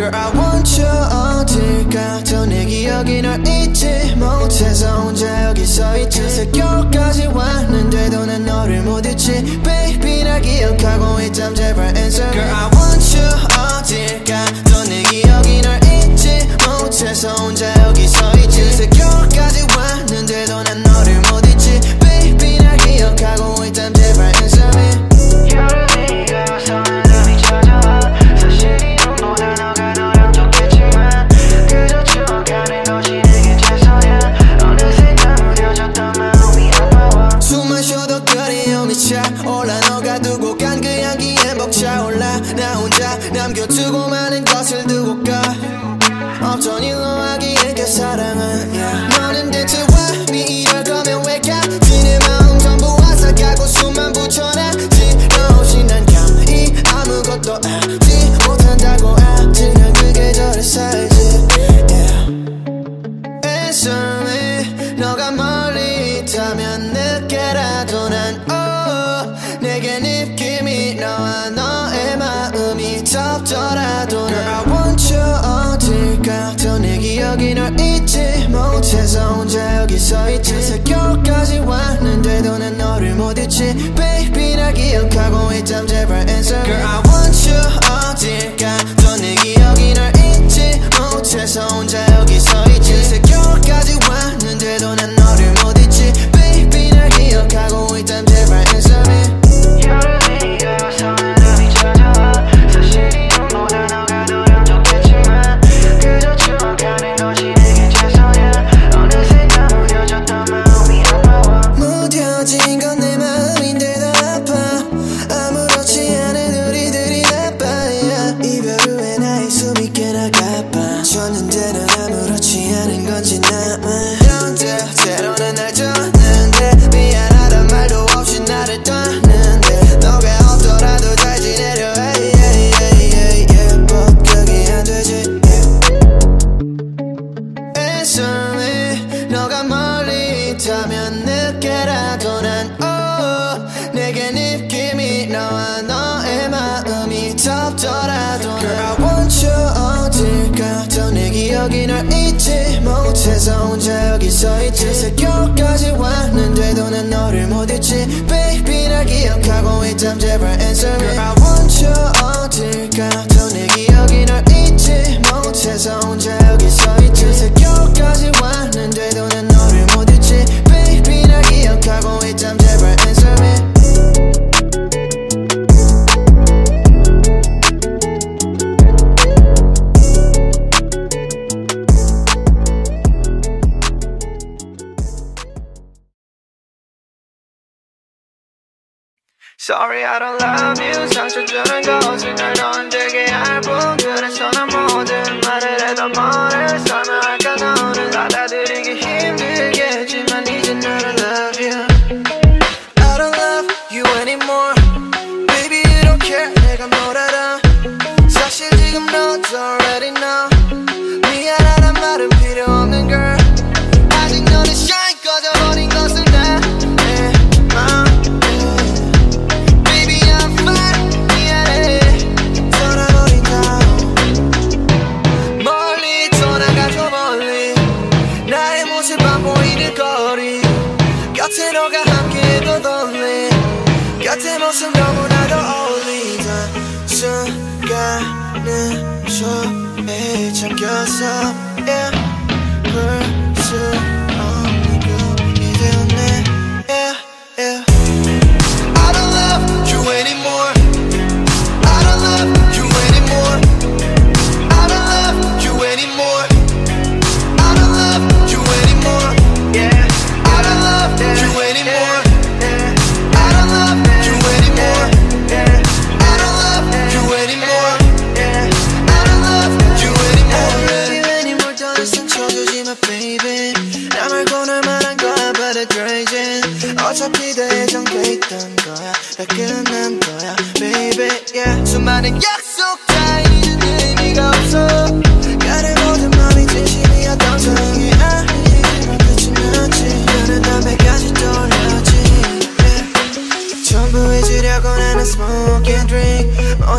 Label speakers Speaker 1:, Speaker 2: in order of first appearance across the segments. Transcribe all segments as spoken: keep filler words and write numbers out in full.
Speaker 1: Girl I want you 어딜까 또 내 기억이 널 잊지 못해서 혼자 여기 서있지 새겨울까지 왔는데도 난 너를 못 잊지 Baby 날 기억하고 있담 제발 answer me Girl I want you 어딜까 또 내 기억이 널 잊지 못해서 혼자 여기 서있지 새겨울까지 왔는데도 난 너를 못 잊지 Baby 날 기억하고 있담 제발 answer me 여름이 가서는 감이 찾아와 사실 이 눈보다 너가 너랑 좋겠지만 그저 추억하는 것이 내겐 최선이야 어느새 다 무뎌졌던 마음이 아파와 숨만 쉬어도 그리움이 차올라 너가 두고 간 그 향기에 벅차올라 나 혼자 남겨두고 많은 것을 두고 가 없던 일로 하기엔 그 사랑은 yeah. 너는 대체 왜 이럴 거면 왜 가지 내 마음 전부 앗아가고 숨만 붙여놨지 너 없이 난 감히 아무것도 알지 못한다고 알지 난 그 계절에 살지 yeah. Answer me 너가 멀리 있다면 늦게라도 난 oh, 내게 느낌이 너와 너의 마음이 덥더라도 Girl I want you 어딜까 또 내 기억이 널 잊지 못해서 혼자 여기 서있지 새겨울까지 왔는데도 난 너를 못 잊지 Baby 날 기억하고 있담 제발 answer Girl I want you 어딜까 또 내 기억이 널 잊지 못해서 혼자 여기 서있지 새겨울까지 왔는데도 난 너를 못 잊지 Baby 날 기억하고 있담 제발 answer me 여름이 가서는 감이 찾아와 사실 이 눈보다 너가 너랑 좋겠지만 그저 추억하는 것이 내겐 최선이야 어느새 다 무뎌졌던 마음이 아파와 무뎌진 건 내 마음인데도 아파 아무렇지 않은 우리들이 나빠 yeah. 이별 후에 나의 숨이 꽤나 가빠 줬는데는 아무렇지 않은 건지 나만 그런데 때로는 날 줬는데 미안하단 말도 없이 나를 떠는데 너가 없더라도 잘 지내려 hey, hey, hey, hey, yeah. But 그게 안 되지 Answer me 너가 멀리 있다면 늦게라도 난 oh, 내게 느낌이 너와 너의 마음이 덥더라도 Girl I want you 어딜까 또 내 기억이 널 잊지 못해서 혼자 여기 서있지 새겨울까지 왔는데도 난 너를 못 잊지 Baby 날 기억하고 있담 제발 answer me Girl I want you 어딜까 또 내 기억이 널 잊지 못해서 혼자 여기 서있지 새겨울까지 왔는데도 난 너를 못 잊지 Baby 날 기억하고 있담 제발 answer me Sorry I don't love you 상처 주는 것을 날 더 힘들게 할 뿐 그래서 난 모든 말을 해도 뭐를 설명할까 너는 받아들이기 힘들겠지만 이제 날 I love you I don't love you anymore Baby you don't care 내가 뭘 알아 사실 지금 너도 already know 미안하단 말은 필요 없는 girl 아직 너는 shine 꺼져버린 것을 나 곁에 너가 함께해도 lonely 곁에 모습 너무나도 어울리던 순간은 손에 잠겼어 yeah. 볼 수 없는 꿈이 되었네 yeah, yeah. I don't love you anymore I don't love you anymore I don't love you anymore I don't love you anymore yeah I don't love you anymore. I don't love you anymore. I don't love you anymore. I don't love you anymore. You anymore. 더 이상 쳐주지 마, baby. 나 말고 널 말한 거야, but it's crazy. 어차피 다 예정돼 있던 거야, 다 끝난 거야, baby. Yeah. 수많은 약속 다 잊은 의미가 없어. 그래 모든 맘이 진심이었던 사랑이 아니지만 끝이 났지. 너는 담배까지 떠올렸지 yeah. 전부 잊으려고 나는 smoke and drink 뭐에 취해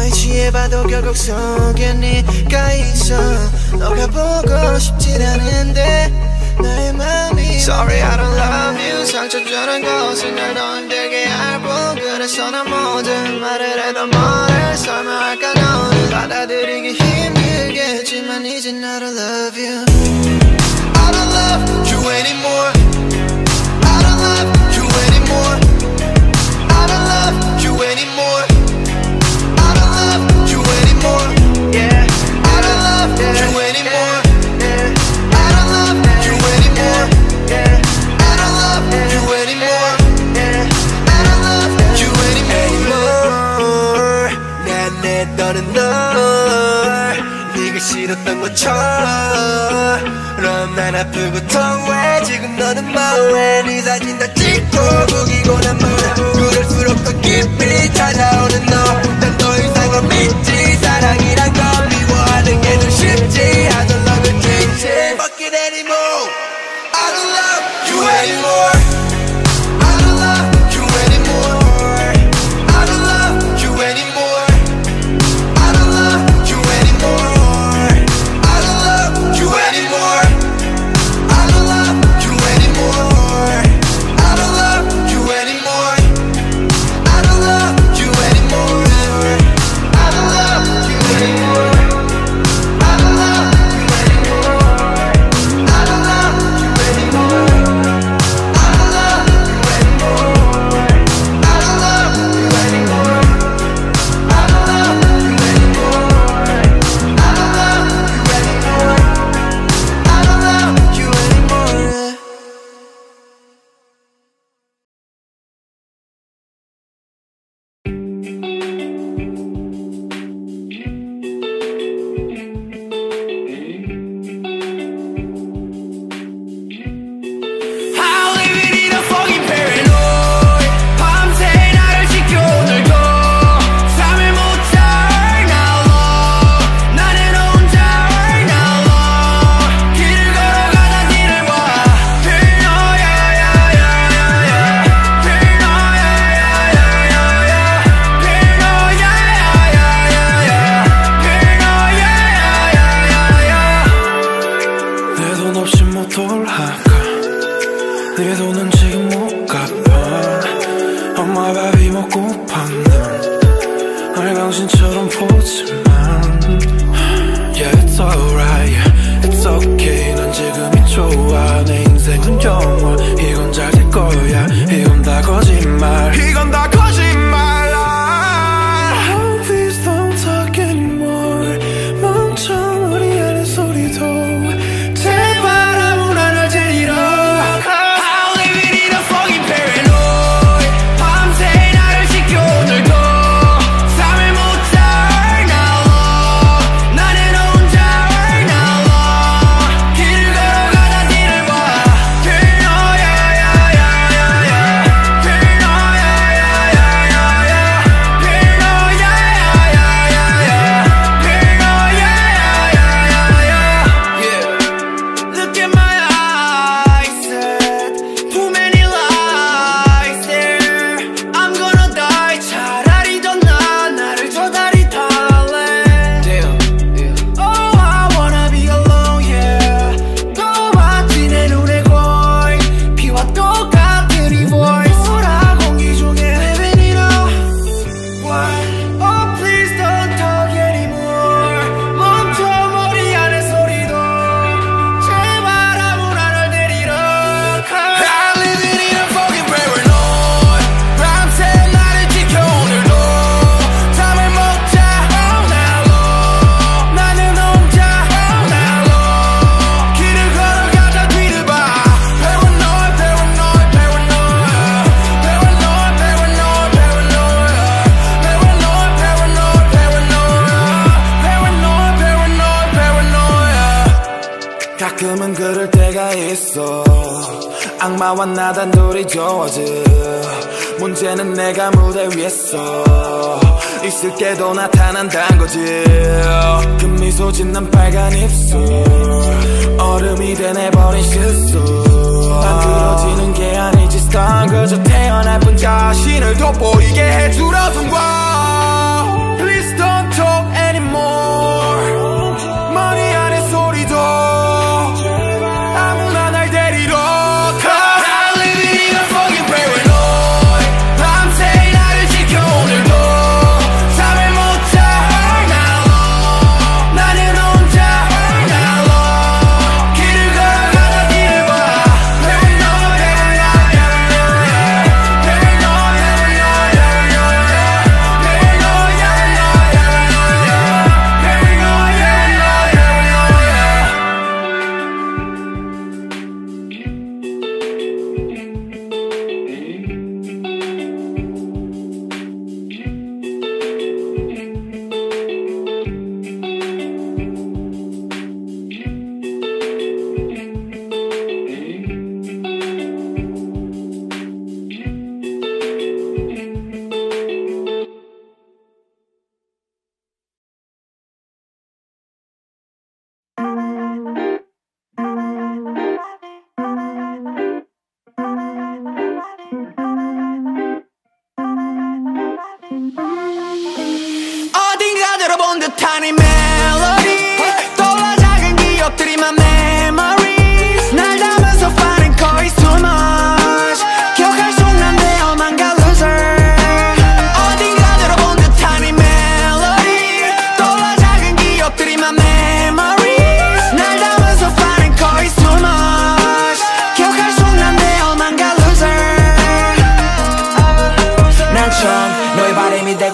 Speaker 1: 아무리 해봐도 결국 속에 네가 있어. 너가 보고 싶진 않은데 나의 맘이 Sorry I don't love you. 상처 주는 것은 날 더 힘들게 할 뿐. 그래서 난 모든 말을 해도 뭐를 설명할까. 너는 받아들이기 힘들겠지만 이젠 I don't love you. I don't love you anymore. I don't love you anymore. I don't love you anymore. I don't love you anymore. Yeah. I don't love you anymore. I don't love you anymore. I don't love you anymore. I don't love you anymore. 난 내 떠는 널 네가 싫었던 것처럼 난 아프고 통해. 지금 너는 뭐해. 네 사진 다 찍고 구기고 난 뭐해. 그럴수록 더 깊이 찾아오는 너. 난 더 이상 널 믿지. 사랑이란 건 미워하는 게 더 쉽지. I don't love you 진짜. Fuck it anymore. I don't love you anymore. I don't love you anymore. I don't love you anymore. I don't love you anymore. I don't love you anymore. I don't love you anymore. I don't love you anymore. I don't love you anymore. I don't love you anymore. I don't love you anymore. I don't love you anymore. I don't love you anymore. I don't love you anymore. I don't love you anymore. I don't love you anymore. I don't love you anymore.
Speaker 2: I'll live it in a fucking paranoid. 밤새 나를 지켜들고 잠을 못 자 right now long. 나는 혼자 right now long. 길을 걸어가다 뒤를 봐. Paranoia, yeah, yeah, yeah, yeah. Paranoia, yeah, yeah, yeah, yeah. Paranoia, yeah, yeah, yeah, yeah. Paranoia, yeah, yeah, yeah, yeah. 내 돈 없이 못 돌아가. 네 돈은 지금 못 갚아. 엄마 밥이 먹고파. 날 당신처럼 보지만 Yeah it's alright yeah, it's okay. 난 지금이 좋아. 내 인생은 영화. 이건 잘 될 거야. 이건 다 거짓말. 이건 다 거짓말. Oh please don't talk anymore. 멈춰 우리 안의 소리도. 제발 아무나 날 데리러. I'll live it in a fucking paranoid. 밤새 나를 지켜들고 잠을 못 자 right now long. 나는 혼자 right now long. 길을 걸어가다 뒤를 봐. Paranoia, yeah, yeah, yeah, yeah. Paranoia, yeah, yeah, yeah, yeah. Paranoia, yeah, yeah, yeah, yeah. Paranoia, yeah, yeah, yeah, yeah. Look at my eyes, said too many lies there. I'm gonna die. 차라리 더 나 나를 저다리 달래. Damn, yeah. Oh I wanna be alone, yeah. 또 봤지 내 눈에 거의 피와 똑같은 이 voice. 소라 공기 중에 living it up. Why? Oh please don't talk anymore. 멈춰 머리 안의 소리도. 제발 아무나 날 데리러 가. I'm living in a fucking paranoid. 밤새 나를 지켜 오늘도 잠을 못 자 all night long. 나는 혼자 all night long. 길을 걸어가다 뒤를 봐. Paranoid, paranoid, paranoid. Paranoid, paranoid, paranoid. Paranoid, paranoid, paranoid. Paranoid, paranoid, paranoid. 가끔은 그럴 때가 있어. 악마와 나 단둘이 좋아져. 문제는 내가 무대 위에서 있을 때도 나타난단 거지. 그 미소 짓는 빨간 입술 얼음이 되내버린 실수. 만들어지는 게 아니지 star. 그저 태어날 뿐 자신을 돋보이게 해주려 둔 거. Please don't talk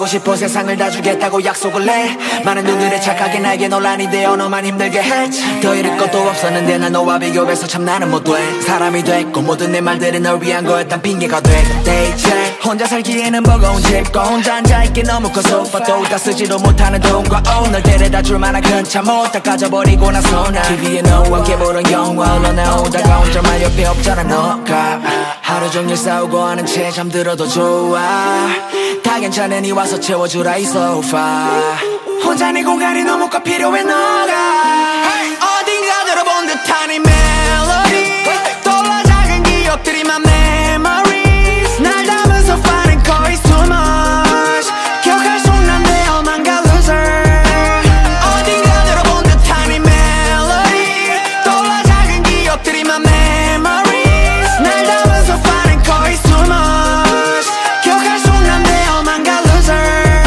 Speaker 2: 싶어 세상을 다 주겠다고 약속을 해. 많은 눈들의 착하게 나에게 논란이 되어 너만 힘들게 했지. 더 잃을 것도 없었는데 난 너와 비교해서 참 나는 못돼. 사람이 됐고 모든 내 말들은 널 위한 거였단 핑계가 됐대. 이제 혼자 살기에는 버거운 집과 혼자 앉아있기 너무 커서 소파 다 쓰지도 못하는 돈과 오늘 데려다 줄 만한 큰 차 못 다 가져버리고 나서 나 티비에 너와 함께 보던 영화 흘러 나오다가 혼자만 옆에 없잖아 너가. 하루 종일 싸우고 하는 채 잠들어도 좋아. 다 괜찮으니 와서 채워주라 이 소파. 혼자 네 공간이 너무 꼭 필요해 너가. hey! 어딘가 들어본 듯한 이 멜로디 떠올라 작은 기억들이 my memories. 날 담은 소파는 거의 too much. 기억할 수 없는데 엄한 가 loser. 어딘가 들어본 듯한 이 멜로디 떠올라 작은 기억들이 my memories. 날 담은 소파는 거의 too much. 기억할 수 없는데 엄한 가 loser.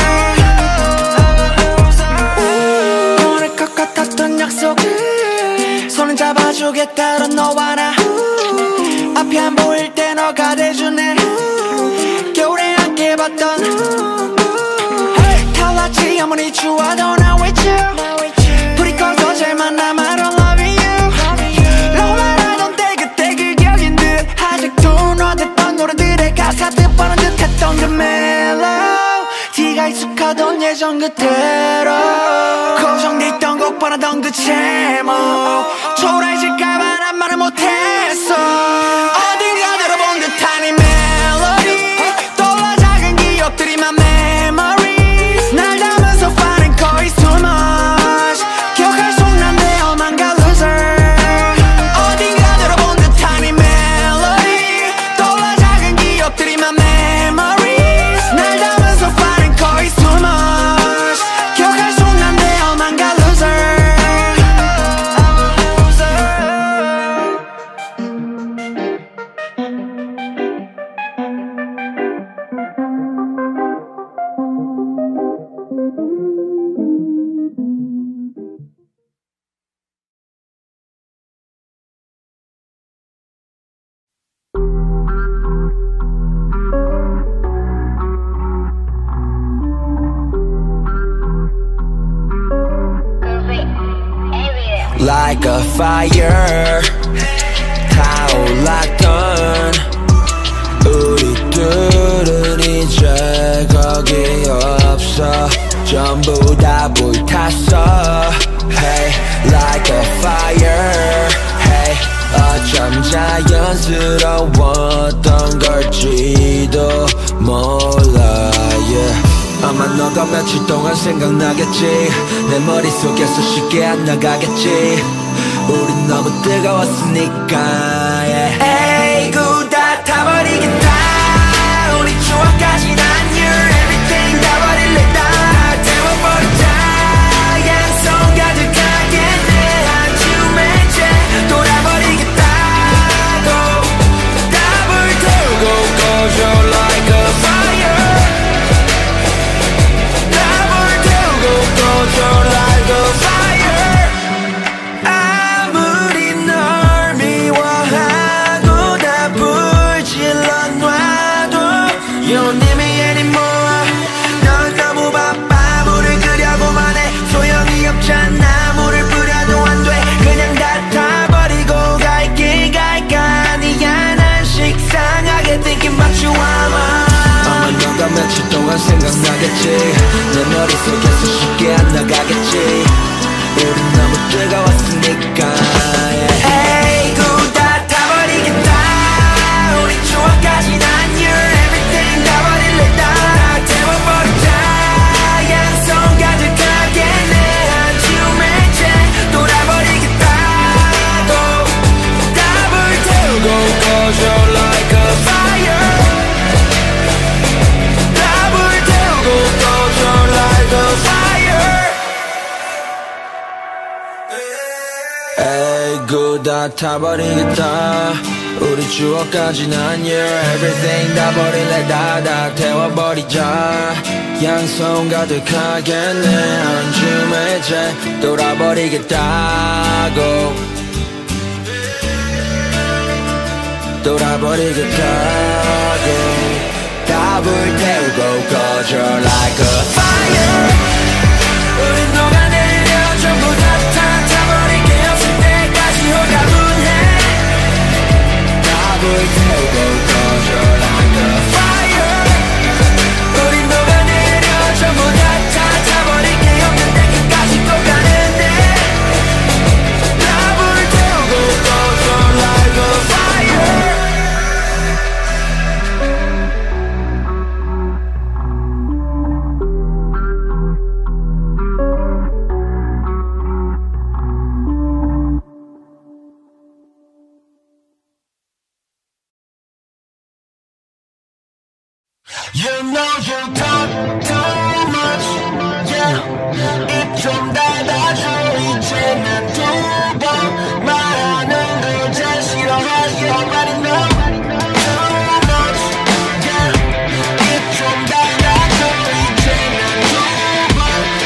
Speaker 2: 오늘 것 같았던 약속을 손은 잡아주겠다던 너와 나. 앞이 안 보일 때 너가 돼주네. 겨울에 함께 봤던 탈락지 아무리 추워도 나 with you. 불이 꺼져 잘 만나면 I don't love you. 너만 하던 때 그때 그 기억인 듯. 아직도 너 듣던 노래들의 가사 듣보는 듯했던 그 멜로디가 익숙하던 예전 그대로. 고정됐던 곡 뻔하던 그 제목 초라해질까봐 난 말을 못했어. 어딘가 들어본 듯한 이 멜로디 떠올라 작은 기억들이 my memories. 날 담은 소파는 거의 too much. 기억할 수 없는데 엄한 가 loser. 어딘가 들어본 듯한 이 멜로디 떠올라 작은 기억들이 my memories. 날 담은 소파는 거의 too much. 기억할 수 없는데 엄한 가 loser. Like a fire 타올랐던 우리들은 이제 거기 없어. 전부 다 불탔어. Hey, like a fire. Hey, 어쩜 자연스러웠던 걸지도 몰라. Yeah. 아마 너가 며칠 동안 생각나겠지. 내 머릿속에서 쉽게 안 나가겠지. 우린 너무 뜨거웠으니까. yeah. 에이구 다 타버리겠다. 우리 추억까지 난 your everything 다 버릴래. 다 태워버리자. 양손 가득하게 내 한줌에 재 돌아버리겠다. 다 불태우고 꺼져 like a fire. like a fire. 아무리 널 미워하고 다 불질러 놔도 You don't need me anymore. 넌 너무 바빠 물을 끓여고만 해. 소용이 없잖아. 물을 뿌려도 안 돼. 그냥 다 타버리고 갈길 갈까. 아니야 난 식상하게 thinking about you. 아마 너가 며칠 동안 생각나겠지. 내 머릿속에서 쉽게 안 나가겠지. 우린 너무 뜨거웠으니까. yeah. 에이구 다 타버리겠다. 우리 추억까지 난 your everything 다 버릴래. 다 태워버리자. 양손 가득하게 내 한줌에 재 돌아버리겠다. 다 불태우고 꺼져 like a fire. 에이구 다 타버리겠다. 우리 추억까지 난 your everything 다 버릴래. 다 다 태워버리자. 양손 가득하게 내 한줌에 재 돌아버리겠다고. 돌아버리겠다고. 다 불태우고 꺼 꺼져 like a fire 우린 녹아내려 전부 다 타버린 게 없을 때까지 홀가분해 답을 태우고 꺼져 like a fire 우린 녹아내려 전부 다 타버린 게 없는 데까지 또 가는데 답을 태우고 꺼져 like a fire You know you talk too much, yeah. 입 좀 닫아줘 이제 난 두 번 말하는 걸 잘 싫어하지 already know too much, yeah. 입 좀 닫아줘 이제 난 두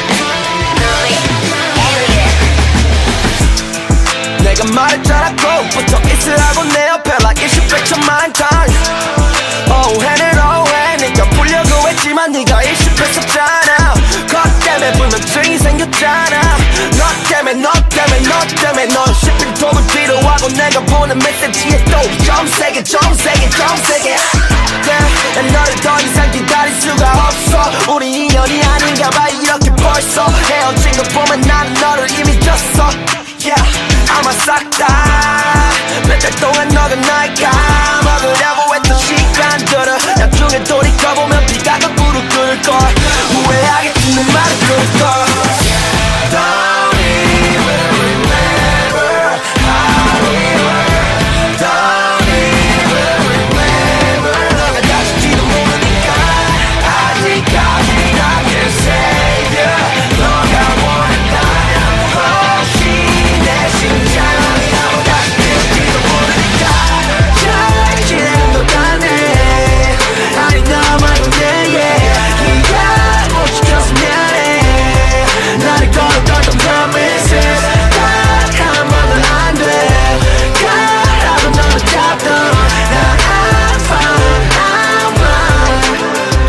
Speaker 2: 번 내가 말했잖아 꼭부터 있으라고 내 옆에 like 이십 백 천만 times 오해는 오해 네가 보려고 했지만 네가 일십했었잖아 것 때문에 불면증이 생겼잖아 너 때문에 너 때문에 너 때문에 넌 십 톡을 필요하고 내가 보는 메시지에 또 좀 세게 좀 세게 좀 세게 yeah, 난 너를 더 이상 기다릴 수가 없어 우리 인연이 아닌가 봐 이렇게 벌써 헤어진 거 보면 난 너를 이미 졌어 yeah, 아마 싹 다 몇 달 동안 너가 날 까먹으려고 했던 시간들을 나중에 돌이켜보면 비가 거꾸로 끓걸 후회하겠지 내 말을 끓걸 Don't even remember how we were Don't even remember 너가 다칠지도 모르니까 아직까지 I can save you 너가 원한다면 혹시 내 심장이 나보다 뛰어질지도 모르니까 잘 지내는 것 같네 아니 나 말고 내게 네가 못 지켜서 미안해 나를 걸었던 promises 딱 한 번은 안 돼 가라고 너는 잡던 나 I'm fine I'm fine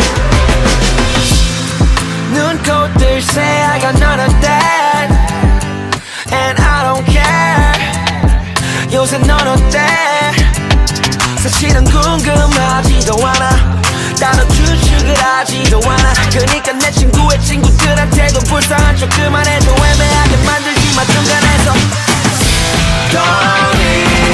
Speaker 2: 눈코뜰 새 I got none of that And I don't care 요새 넌 어때 사실은 궁금하지도 않아 나도 추측을 하지도 않아 그니까 내 친구의 친구들한테도 불쌍한 척 그만해줘 애매하게 만들지마 중간에서 Don't